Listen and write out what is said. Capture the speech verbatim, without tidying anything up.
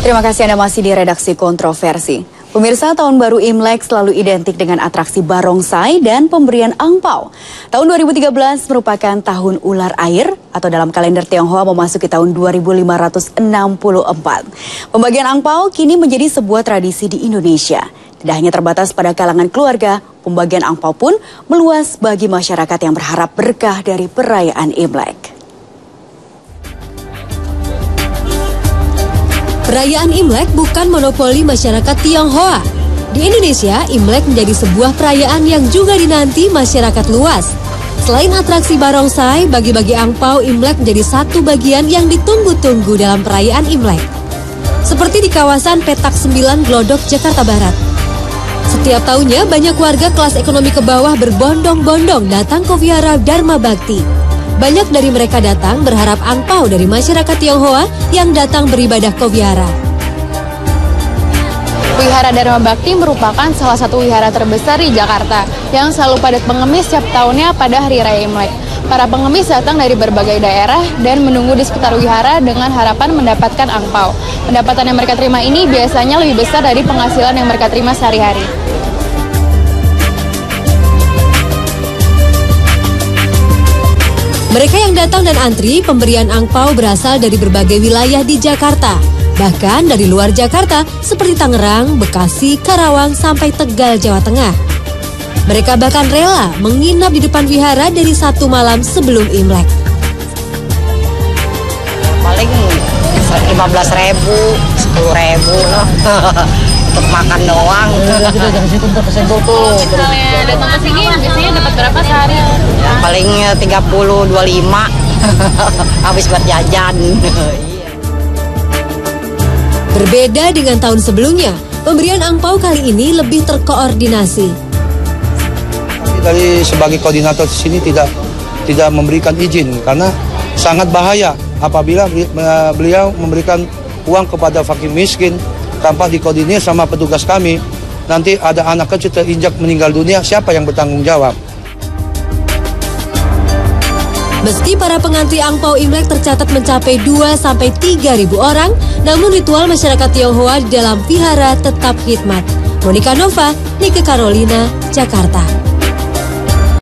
Terima kasih Anda masih di redaksi Kontroversi. Pemirsa, tahun baru Imlek selalu identik dengan atraksi barongsai dan pemberian angpau. Tahun dua ribu tiga belas merupakan tahun ular air atau dalam kalender Tionghoa memasuki tahun dua ribu lima ratus enam puluh empat. Pembagian angpau kini menjadi sebuah tradisi di Indonesia. Tidak hanya terbatas pada kalangan keluarga, pembagian angpau pun meluas bagi masyarakat yang berharap berkah dari perayaan Imlek. Perayaan Imlek bukan monopoli masyarakat Tionghoa. Di Indonesia, Imlek menjadi sebuah perayaan yang juga dinanti masyarakat luas. Selain atraksi barongsai, bagi-bagi angpau Imlek menjadi satu bagian yang ditunggu-tunggu dalam perayaan Imlek. Seperti di kawasan Petak Sembilan, Glodok, Jakarta Barat. Setiap tahunnya, banyak warga kelas ekonomi ke bawah berbondong-bondong datang ke Wihara Dharma Bakti. Banyak dari mereka datang berharap angpau dari masyarakat Tionghoa yang datang beribadah ke wihara. Wihara Dharma Bakti merupakan salah satu wihara terbesar di Jakarta yang selalu padat pengemis setiap tahunnya pada Hari Raya Imlek. Para pengemis datang dari berbagai daerah dan menunggu di sekitar wihara dengan harapan mendapatkan angpau. Pendapatan yang mereka terima ini biasanya lebih besar dari penghasilan yang mereka terima sehari-hari. Mereka yang datang dan antri, pemberian angpau berasal dari berbagai wilayah di Jakarta. Bahkan dari luar Jakarta, seperti Tangerang, Bekasi, Karawang, sampai Tegal, Jawa Tengah. Mereka bahkan rela menginap di depan wihara dari satu malam sebelum Imlek. Paling lima belas ribu, sepuluh ribu untuk makan doang. Kalau misalnya datang ke sini, biasanya dapat berapa sehari? Ya, paling tiga puluh, dua puluh lima habis buat jajan. Berbeda dengan tahun sebelumnya, pemberian angpau kali ini lebih terkoordinasi. Dari sebagai koordinator di sini tidak tidak memberikan izin karena sangat bahaya apabila beliau memberikan uang kepada fakir miskin tanpa dikoordinir sama petugas kami. Nanti ada anak kecil terinjak meninggal dunia, siapa yang bertanggung jawab? Meski para pengantri angpau Imlek tercatat mencapai dua sampai tiga ribu orang, namun ritual masyarakat Tionghoa di dalam vihara tetap khidmat. Monica Nova, Nike Carolina, Jakarta.